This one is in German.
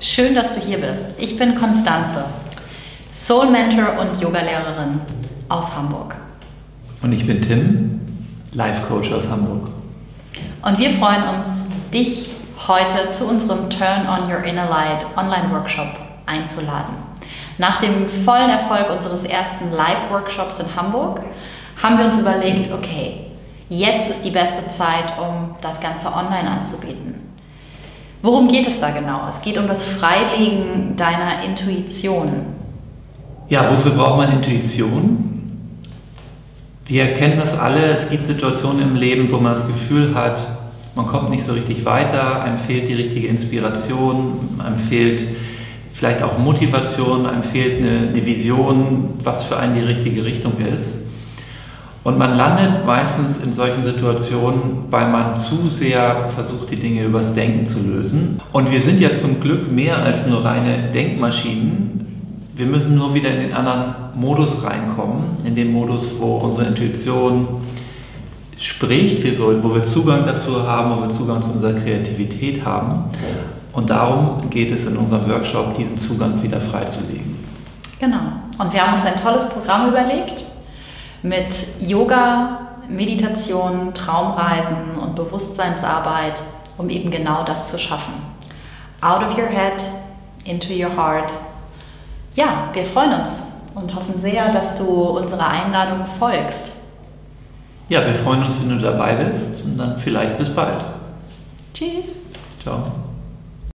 Schön, dass du hier bist. Ich bin Konstanze, Soul Mentor und Yogalehrerin aus Hamburg. Und ich bin Tim, Life Coach aus Hamburg. Und wir freuen uns, dich heute zu unserem Turn on Your Inner Light Online-Workshop einzuladen. Nach dem vollen Erfolg unseres ersten Live-Workshops in Hamburg haben wir uns überlegt, okay, jetzt ist die beste Zeit, um das Ganze online anzubieten. Worum geht es da genau? Es geht um das Freilegen deiner Intuition. Ja, wofür braucht man Intuition? Wir kennen das alle. Es gibt Situationen im Leben, wo man das Gefühl hat, man kommt nicht so richtig weiter, einem fehlt die richtige Inspiration, einem fehlt vielleicht auch Motivation, einem fehlt eine Vision, was für einen die richtige Richtung ist. Und man landet meistens in solchen Situationen, weil man zu sehr versucht, die Dinge übers Denken zu lösen. Und wir sind ja zum Glück mehr als nur reine Denkmaschinen. Wir müssen nur wieder in den anderen Modus reinkommen, in den Modus, wo unsere Intuition spricht, wo wir Zugang dazu haben, wo wir Zugang zu unserer Kreativität haben. Und darum geht es in unserem Workshop, diesen Zugang wieder freizulegen. Genau. Und wir haben uns ein tolles Programm überlegt mit Yoga, Meditation, Traumreisen und Bewusstseinsarbeit, um eben genau das zu schaffen. Out of your head, into your heart. Ja, wir freuen uns und hoffen sehr, dass du unserer Einladung folgst. Ja, wir freuen uns, wenn du dabei bist und dann vielleicht bis bald. Tschüss. Ciao.